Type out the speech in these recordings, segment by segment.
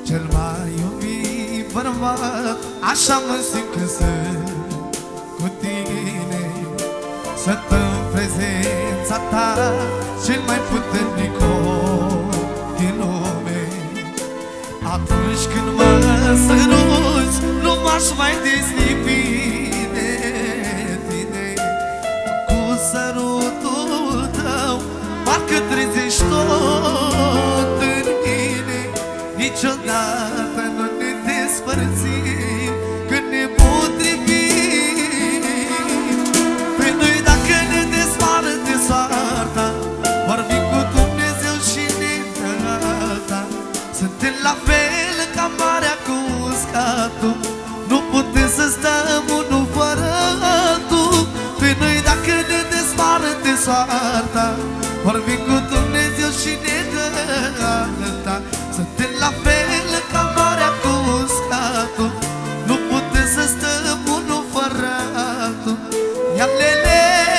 cel mai iubit bărbat. Așa mă simt când sunt cu tine, sunt în prezența ta, cel mai puternic om din lume. Atunci când mă săruți, nu m-aș mai dezlipi de tine. Cu sărutul tău parcă trezești tot în mine. Niciodată nu ne despărțim când ne potrivim. Pe noi dacă ne desparte soarta, vor fi cu Dumnezeu și ne dă. Suntem la fel ca marea cu uscatul, nu putem să stăm unul fără altul. Pe noi dacă ne desparte soarta, vor fi cu Dumnezeu și ne dă. Suntem la fel ca marea cu uscatul, nu putem să stăm unul fără altul. Ia lele.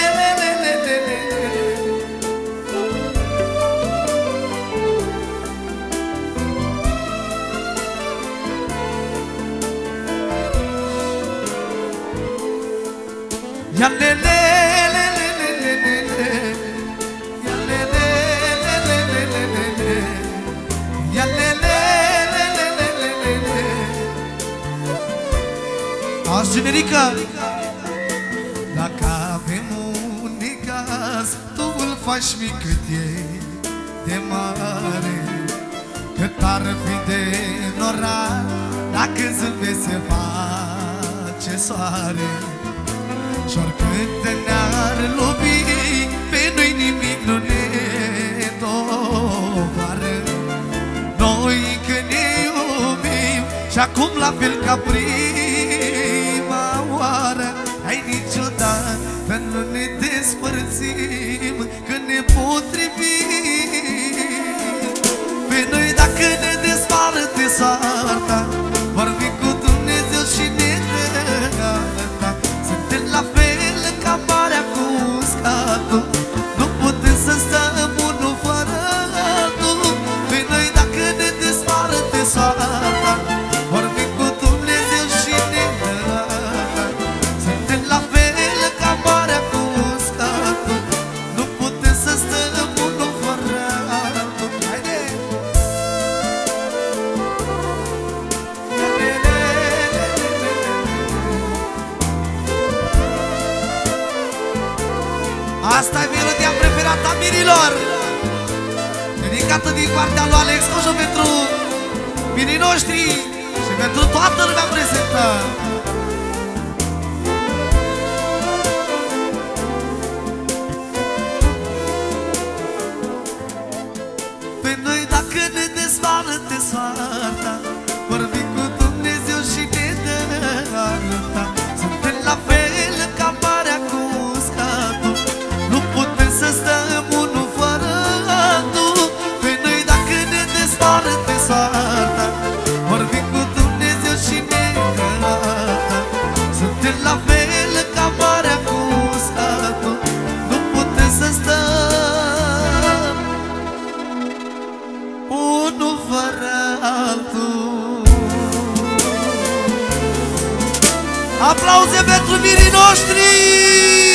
Ya le le le le le le le le. Ya le le le le le le le le. Ya le le le le le le le le. Azi generică. Dacă avem un necaz, tu îl faci mic cât e de mare. Cât ar fi de norat, dacă zâmbesc se face soare. Și oricât ne-ar lovi, pe noi nimic nu ne doboară. Noi încă ne iubim și acum la fel ca prima oară. Hai, niciodată nu ne despărțim când ne potrivim. Pe noi dacă ne desparte soarta, vor fi cu Dumnezeu și ne dă. Suntem la fel ca marea cu uscatul, nu putem să stăm unul fără altul. Pe noi dacă ne desparte soarta, vor fi cu Dumnezeu și ne dă. Suntem la fel ca marea cu uscatul, nu putem să stăm unul fără altul. Haide! Asta e melodia preferată a mirilor, dedicată din partea lui Alex Coșo pentru mirii noștri și pentru toată lumea prezentă. Pe noi dacă ne desparte soarta, vor fi cu Dumnezeu și ne dă. Suntem la fel ca marea cu uscatul, nu putem să stăm unul fără altul. Pe noi dacă ne desparte soarta, vor fi cu Dumnezeu și ne dă. Suntem la fel ca marea cu uscatul, nu putem să stăm unul fără altul. Aplauze pentru mirii noștri!